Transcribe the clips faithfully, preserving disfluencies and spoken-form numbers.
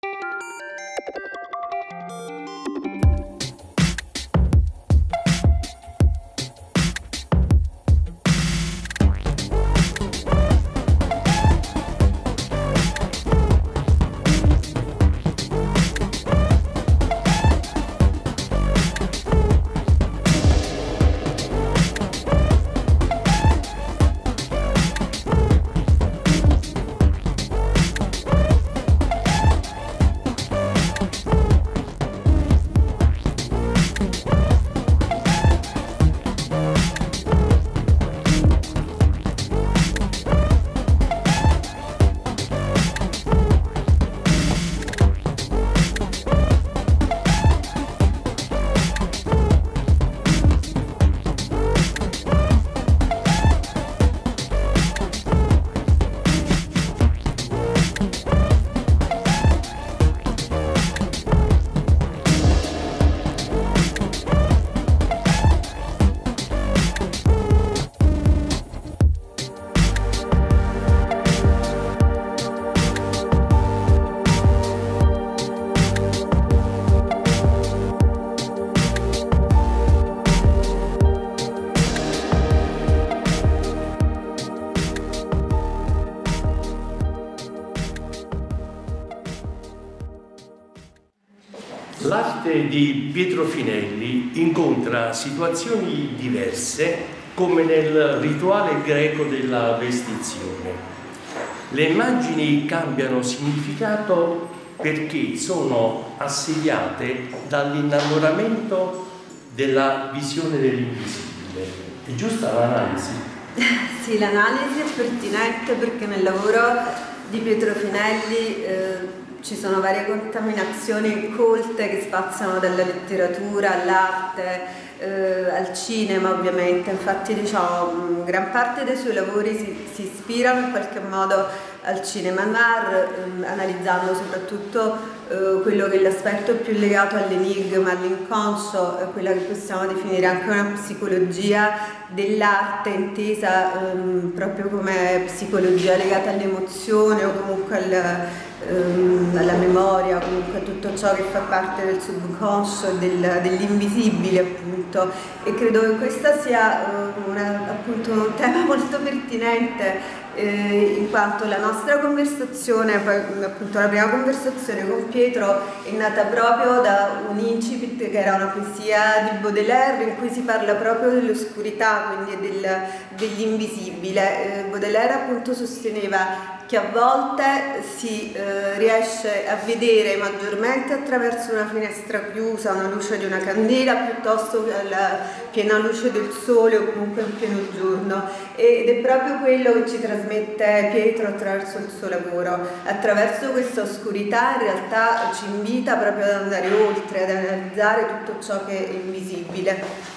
L'arte di Pietro Finelli incontra situazioni diverse come nel rituale greco della vestizione. Le immagini cambiano significato perché sono assediate dall'innamoramento della visione dell'invisibile. È giusta l'analisi? Sì, l'analisi è pertinente perché nel lavoro di Pietro Finelli eh, ci sono varie contaminazioni colte che spaziano dalla letteratura all'arte, eh, al cinema ovviamente. Infatti diciamo, gran parte dei suoi lavori si, si ispirano in qualche modo al cinema noir, eh, analizzando soprattutto eh, quello che è l'aspetto più legato all'enigma, all'inconscio, eh, quella che possiamo definire anche una psicologia dell'arte intesa ehm, proprio come psicologia legata all'emozione o comunque al alla memoria, comunque tutto ciò che fa parte del subconscio, del, dell'invisibile appunto, e credo che questo sia una, appunto un tema molto pertinente eh, in quanto la nostra conversazione, poi appunto la prima conversazione con Pietro è nata proprio da un incipit che era una poesia di Baudelaire in cui si parla proprio dell'oscurità, quindi del, dell'invisibile. Eh, Baudelaire appunto sosteneva che a volte si eh, riesce a vedere maggiormente attraverso una finestra chiusa, una luce di una candela, piuttosto che alla piena luce del sole o comunque in pieno giorno, ed è proprio quello che ci trasmette Pietro attraverso il suo lavoro. Attraverso questa oscurità in realtà ci invita proprio ad andare oltre, ad analizzare tutto ciò che è invisibile.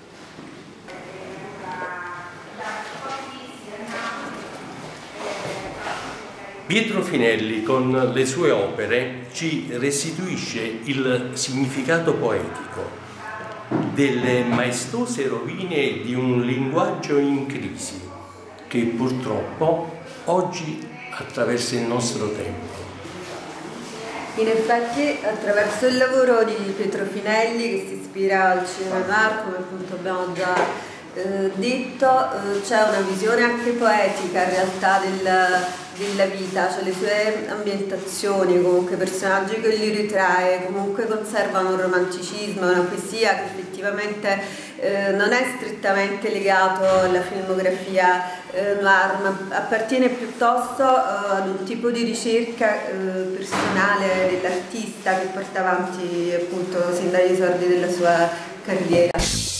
Pietro Finelli con le sue opere ci restituisce il significato poetico delle maestose rovine di un linguaggio in crisi che purtroppo oggi attraversa il nostro tempo. In effetti attraverso il lavoro di Pietro Finelli, che si ispira al cinema noir, come appunto abbiamo già Eh, detto, eh, c'è una visione anche poetica in realtà del, della vita, cioè le sue ambientazioni, comunque i personaggi che li ritrae, comunque conservano un romanticismo, una poesia che effettivamente eh, non è strettamente legato alla filmografia eh, noir, ma appartiene piuttosto eh, ad un tipo di ricerca eh, personale dell'artista che porta avanti appunto sin dagli esordi della sua carriera.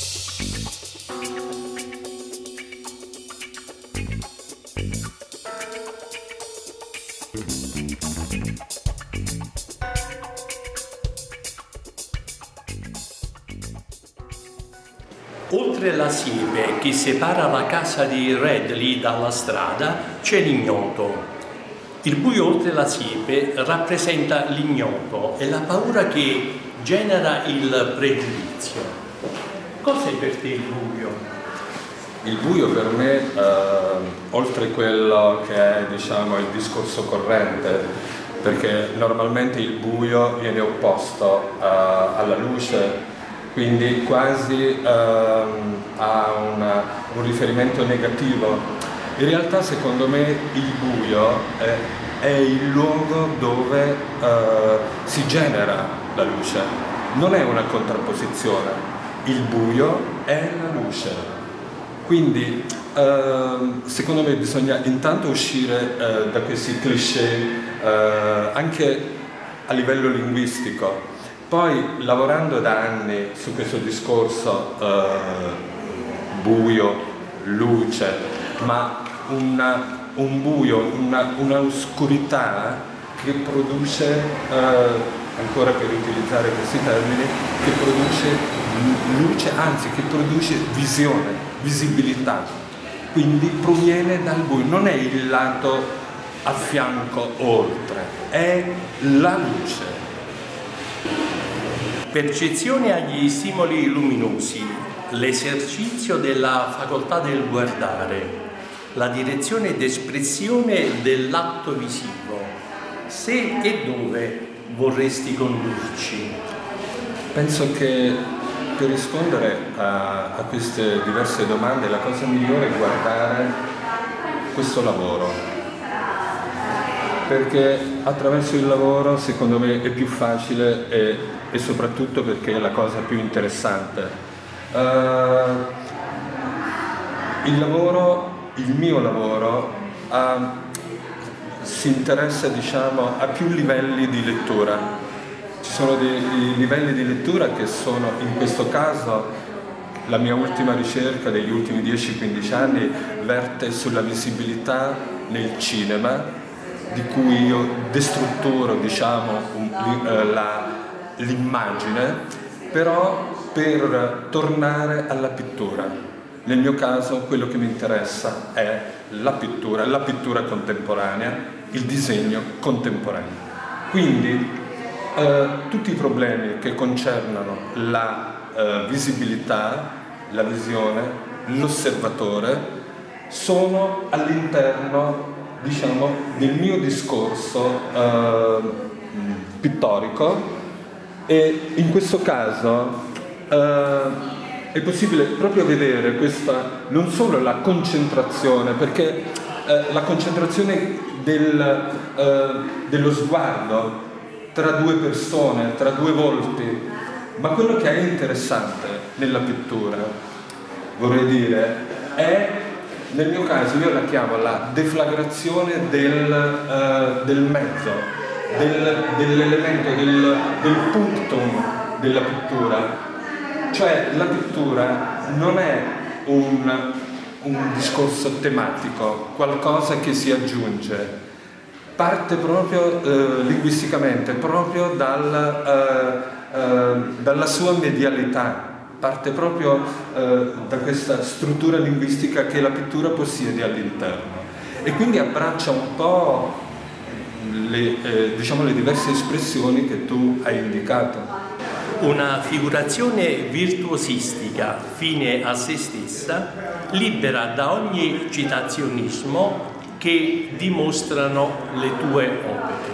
Oltre la siepe che separa la casa di Redley dalla strada c'è l'ignoto. Il buio oltre la siepe rappresenta l'ignoto e la paura che genera il pregiudizio. Cos'è per te il buio? Il buio per me, eh, oltre quello che è diciamo, il discorso corrente, perché normalmente il buio viene opposto uh, alla luce, quindi quasi uh, ha una, un riferimento negativo. In realtà secondo me il buio è, è il luogo dove uh, si genera la luce, non è una contrapposizione, il buio è la luce. Quindi uh, secondo me bisogna intanto uscire uh, da questi cliché uh, anche a livello linguistico. Poi lavorando da anni su questo discorso uh, buio, luce, ma una, un buio, una, una oscurità che produce, uh, ancora per utilizzare questi termini, che produce luce, anzi che produce visione, visibilità, quindi proviene dal buio, non è il lato a fianco oltre, è la luce. Percezione agli stimoli luminosi, l'esercizio della facoltà del guardare, la direzione d'espressione dell'atto visivo. Se e dove vorresti condurci? Penso che per rispondere a, a queste diverse domande la cosa migliore è guardare questo lavoro, perché attraverso il lavoro secondo me è più facile e, e soprattutto perché è la cosa più interessante. Uh, il lavoro, il mio lavoro uh, si interessa, diciamo, a più livelli di lettura. Ci sono dei livelli di lettura che sono, in questo caso, la mia ultima ricerca degli ultimi dieci quindici anni verte sulla visibilità nel cinema, di cui io destrutturo, diciamo, l'immagine, però per tornare alla pittura. Nel mio caso quello che mi interessa è la pittura, la pittura contemporanea, il disegno contemporaneo. Quindi Uh, tutti i problemi che concernono la uh, visibilità, la visione, l'osservatore sono all'interno, diciamo, del mio discorso uh, pittorico, e in questo caso uh, è possibile proprio vedere questa, non solo la concentrazione, perché uh, la concentrazione del, uh, dello sguardo tra due persone, tra due volti, ma quello che è interessante nella pittura, vorrei dire, è, nel mio caso io la chiamo la deflagrazione del, uh, del mezzo, del, dell'elemento, del, del punctum della pittura. Cioè la pittura non è un, un discorso tematico, qualcosa che si aggiunge. Parte proprio eh, linguisticamente, proprio dal, eh, eh, dalla sua medialità, parte proprio eh, da questa struttura linguistica che la pittura possiede all'interno, e quindi abbraccia un po' le, eh, diciamo, le diverse espressioni che tu hai indicato. Una figurazione virtuosistica, fine a se stessa, libera da ogni citazionismo, che dimostrano le tue opere.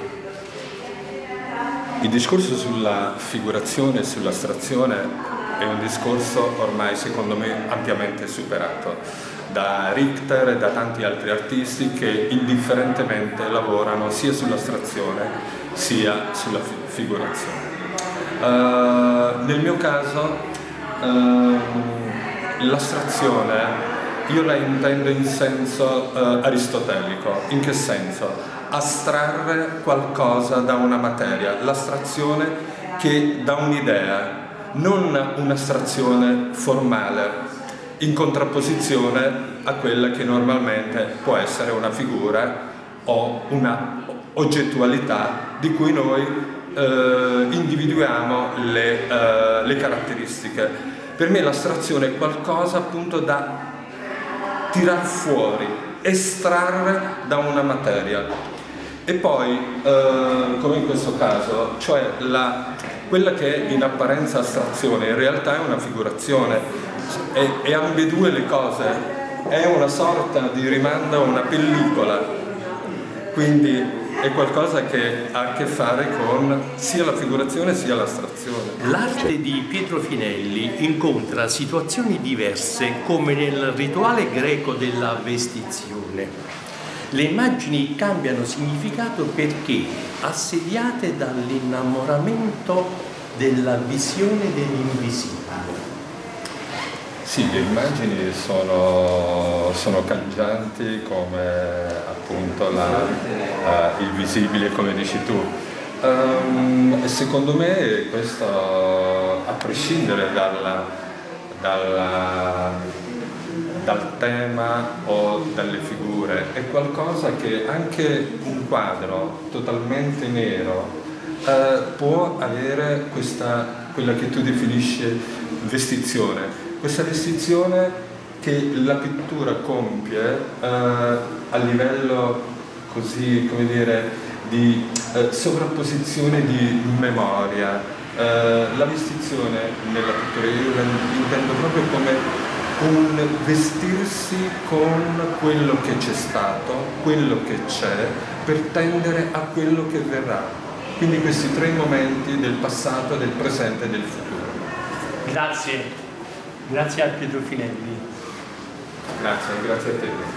Il discorso sulla figurazione e sull'astrazione è un discorso ormai, secondo me, ampiamente superato da Richter e da tanti altri artisti che indifferentemente lavorano sia sull'astrazione sia sulla fi- figurazione. Uh, nel mio caso uh, l'astrazione io la intendo in senso uh, aristotelico. In che senso? Astrarre qualcosa da una materia, l'astrazione che dà un'idea, non un'astrazione formale, in contrapposizione a quella che normalmente può essere una figura o una oggettualità di cui noi uh, individuiamo le, uh, le caratteristiche. Per me l'astrazione è qualcosa appunto da tirar fuori, estrarre da una materia, e poi, eh, come in questo caso, cioè la, quella che è in apparenza astrazione in realtà è una figurazione, e, e ambedue le cose, è una sorta di rimando a una pellicola, quindi è qualcosa che ha a che fare con sia la figurazione sia l'astrazione. L'arte di Pietro Finelli incontra situazioni diverse come nel rituale greco della vestizione. Le immagini cambiano significato perché assediate dall'innamoramento della visione dell'invisibile. Sì, le immagini sono, sono cangianti come appunto la, uh, il visibile, come dici tu. Um, secondo me questo, a prescindere dalla, dalla, dal tema o dalle figure, è qualcosa che anche un quadro totalmente nero uh, può avere questa, quella che tu definisci vestizione. Questa vestizione che la pittura compie eh, a livello così, come dire, di eh, sovrapposizione di memoria. Eh, la vestizione nella pittura io la intendo proprio come un vestirsi con quello che c'è stato, quello che c'è, per tendere a quello che verrà. Quindi questi tre momenti del passato, del presente e del futuro. Grazie. Grazie a Pietro Finelli. Grazie, grazie a te.